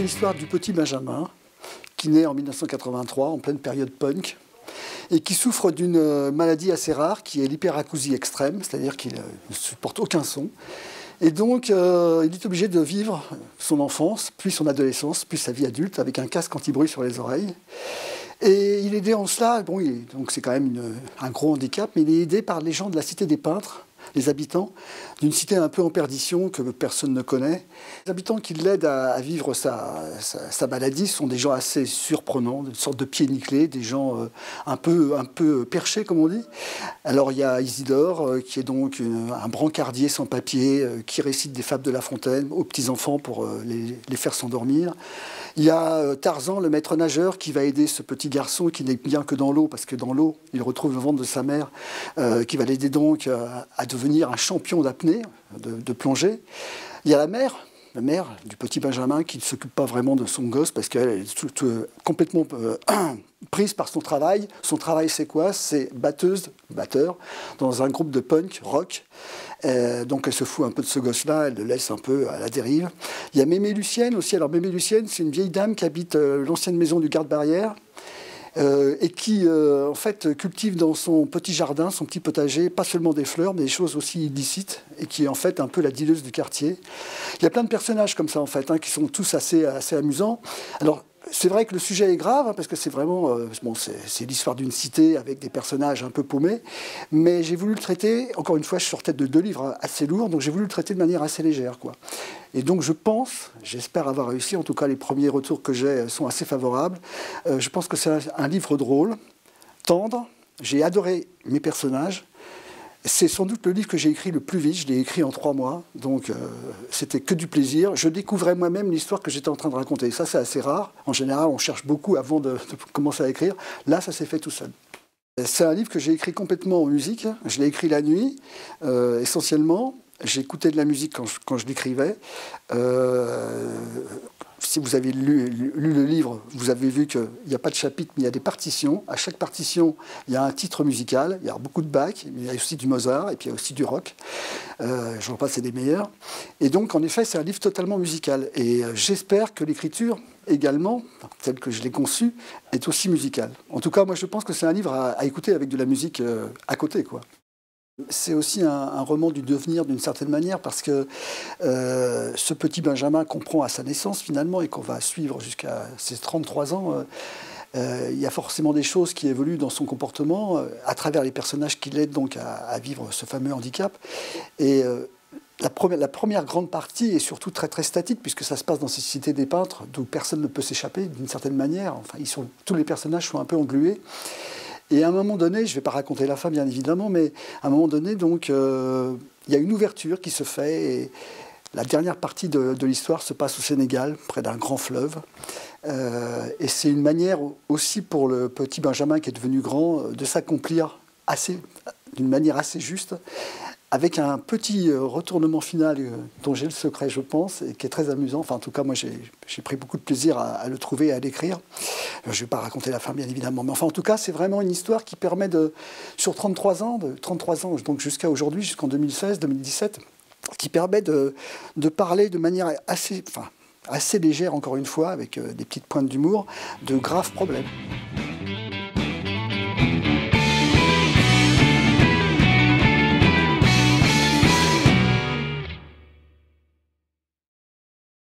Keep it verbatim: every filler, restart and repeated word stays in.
l'histoire du petit Benjamin, qui naît en mille neuf cent quatre-vingt-trois, en pleine période punk, et qui souffre d'une maladie assez rare, qui est l'hyperacousie extrême, c'est-à-dire qu'il ne supporte aucun son. Et donc, euh, il est obligé de vivre son enfance, puis son adolescence, puis sa vie adulte, avec un casque anti-bruit sur les oreilles. Et il est aidé en cela, bon, il, donc c'est quand même une, un gros handicap, mais il est aidé par les gens de la Cité des Peintres, les habitants d'une cité un peu en perdition que personne ne connaît. Les habitants qui l'aident à, à vivre sa, sa, sa maladie sont des gens assez surprenants, une sorte de pieds nickelés, des gens euh, un, peu, un peu perchés, comme on dit. Alors il y a Isidore, euh, qui est donc une, un brancardier sans papier, euh, qui récite des fables de La Fontaine aux petits-enfants pour euh, les, les faire s'endormir. Il y a euh, Tarzan, le maître nageur, qui va aider ce petit garçon qui n'est bien que dans l'eau, parce que dans l'eau, il retrouve le ventre de sa mère, euh, qui va l'aider donc euh, à devenir un champion d'apnée, de, de plongée. Il y a la mère, la mère du petit Benjamin, qui ne s'occupe pas vraiment de son gosse, parce qu'elle est tout, tout, complètement euh, prise par son travail. Son travail, c'est quoi? C'est batteuse, batteur, dans un groupe de punk, rock. Euh, donc elle se fout un peu de ce gosse-là, elle le laisse un peu à la dérive. Il y a Mémé Lucienne aussi. Alors Mémé Lucienne, c'est une vieille dame qui habite euh, l'ancienne maison du garde-barrière, Euh, et qui, euh, en fait, cultive dans son petit jardin, son petit potager, pas seulement des fleurs, mais des choses aussi illicites, et qui est en fait un peu la dealeuse du quartier. Il y a plein de personnages comme ça, en fait, hein, qui sont tous assez, assez amusants. Alors, c'est vrai que le sujet est grave, hein, parce que c'est vraiment... Euh, bon, c'est l'histoire d'une cité avec des personnages un peu paumés, mais j'ai voulu le traiter, encore une fois, je sortais de deux livres assez lourds, donc j'ai voulu le traiter de manière assez légère, quoi. Et donc je pense, j'espère avoir réussi, en tout cas les premiers retours que j'ai sont assez favorables, euh, je pense que c'est un, un livre drôle, tendre, j'ai adoré mes personnages. C'est sans doute le livre que j'ai écrit le plus vite, je l'ai écrit en trois mois, donc euh, c'était que du plaisir. Je découvrais moi-même l'histoire que j'étais en train de raconter. Ça, c'est assez rare. En général, on cherche beaucoup avant de, de commencer à écrire. Là, ça s'est fait tout seul. C'est un livre que j'ai écrit complètement en musique. Je l'ai écrit la nuit, euh, essentiellement. J'écoutais de la musique quand je, quand je l'écrivais. Euh, si vous avez lu, lu, lu le livre, vous avez vu qu'il n'y a pas de chapitre, mais il y a des partitions. À chaque partition, il y a un titre musical. Il y a beaucoup de Bach, il y a aussi du Mozart, et puis il y a aussi du rock. Euh, J'en passe, c'est des meilleurs. Et donc, en effet, c'est un livre totalement musical. Et euh, j'espère que l'écriture, également, telle que je l'ai conçue, est aussi musicale. En tout cas, moi, je pense que c'est un livre à, à écouter avec de la musique euh, à côté, quoi. C'est aussi un, un roman du devenir d'une certaine manière, parce que euh, ce petit Benjamin qu'on prend à sa naissance finalement et qu'on va suivre jusqu'à ses trente-trois ans, euh, euh, il y a forcément des choses qui évoluent dans son comportement euh, à travers les personnages qui l'aident donc à, à vivre ce fameux handicap. Et euh, la, première, la première grande partie est surtout très très statique, puisque ça se passe dans cette cité des peintres d'où personne ne peut s'échapper d'une certaine manière. Enfin, ils sont, tous les personnages sont un peu englués. Et à un moment donné, je ne vais pas raconter la fin bien évidemment, mais à un moment donné, donc, euh, il y a une ouverture qui se fait et la dernière partie de, de l'histoire se passe au Sénégal, près d'un grand fleuve. Euh, et c'est une manière aussi pour le petit Benjamin qui est devenu grand de s'accomplir assez, d'une manière assez juste, avec un petit retournement final dont j'ai le secret, je pense, et qui est très amusant. Enfin, en tout cas, moi, j'ai pris beaucoup de plaisir à, à le trouver et à l'écrire. Je ne vais pas raconter la fin, bien évidemment. Mais enfin, en tout cas, c'est vraiment une histoire qui permet de, sur trente-trois ans, de trente-trois ans, donc jusqu'à aujourd'hui, jusqu'en deux mille seize, deux mille dix-sept, qui permet de, de parler de manière assez, enfin, assez légère, encore une fois, avec des petites pointes d'humour, de graves problèmes.